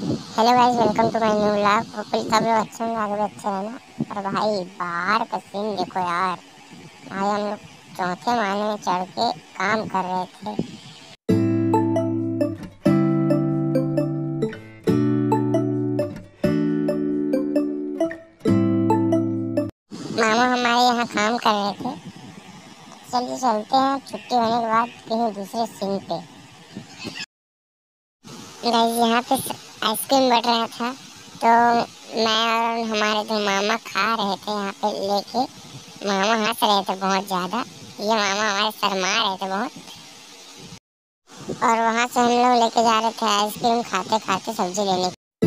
Hello guys, welcome to my new vlog. Hopefully सब लोग अच्छे होंगे, आगे भी अच्छे रहना। और भाई बाहर का सीन देखो यार। भाई हम लोग चौथे माले में चढ़ के काम कर रहे थे। मामा हमारे यहाँ काम कर रहे थे। चलिए चलते हैं छुट्टी होने के बाद कहीं दूसरे सीन पे। गाइस यहाँ पे आइसक्रीम बट रहा था, तो मैं और हमारे जो मामा खा रहे थे यहाँ पे लेके। मामा हंस रहे थे बहुत ज़्यादा। ये मामा हमारे शर्मा रहे थे बहुत। और वहाँ से हम लोग लेके जा रहे थे आइसक्रीम खाते खाते सब्जी लेने।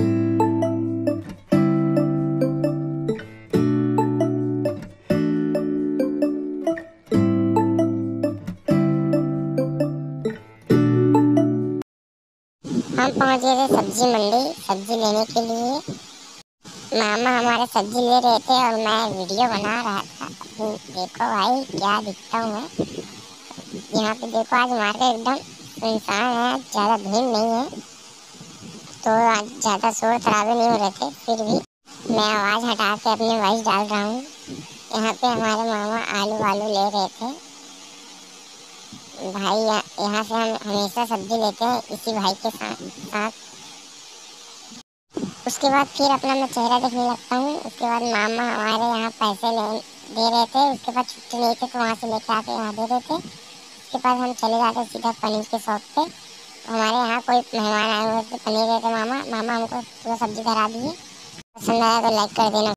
हम पहुँच गए थे सब्जी मंडी सब्जी लेने के लिए। मामा हमारे सब्जी ले रहे थे और मैं वीडियो बना रहा था। देखो भाई क्या दिखता हूँ मैं। यहाँ पे देखो, आज मार्केट एकदम सुनसान है, ज़्यादा भीड़ नहीं है, तो आज ज़्यादा शोर शराबे नहीं हो रहे थे। फिर भी मैं आवाज़ हटा के अपनी वॉइस डाल रहा हूँ। यहाँ पे हमारे मामा आलू वालू ले रहे थे। भाई यहाँ से हम हमेशा सब्जी लेते हैं इसी भाई के साथ। उसके बाद फिर अपना मैं चेहरा देखने लगता हूँ। उसके बाद मामा हमारे यहाँ पैसे दे रहे थे। उसके बाद छुट्टी नहीं थी तो वहाँ से लेके आके यहाँ दे रहे थे। उसके बाद हम चले जाते सीधा पनीर के शॉप पे। हमारे यहाँ कोई मेहमान आए हुए थे, पनीर लेते मामा हमको पूरा सब्जी करा दिए। पसंद आया तो लाइक कर देना।